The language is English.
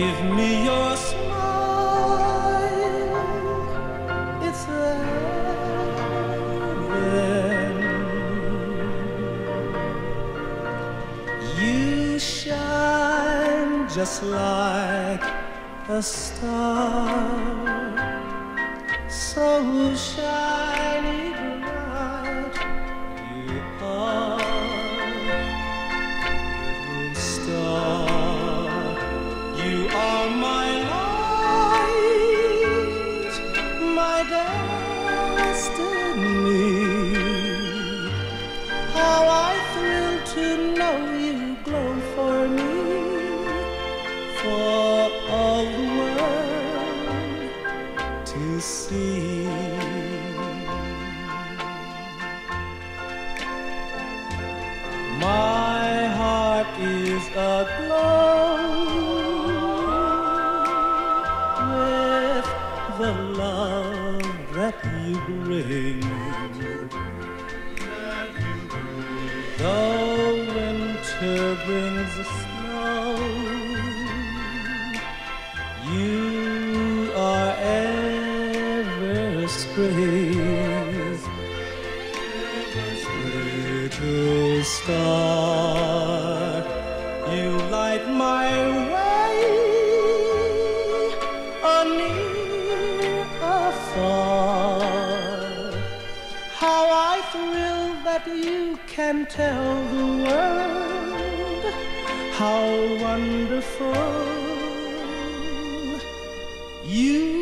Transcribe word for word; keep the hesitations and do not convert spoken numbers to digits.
Give me your smile, it's heaven. You shine just like a star, so shiny bright you are, little star. You are my light, my destiny. How I thrill to know you glow for me, for all the world to see. My heart is aglow with the love that you bring. Though winter brings the snow, you are ever spring. Little star, you light my way, near, afar. How I thrill that you can tell the world how wonderful you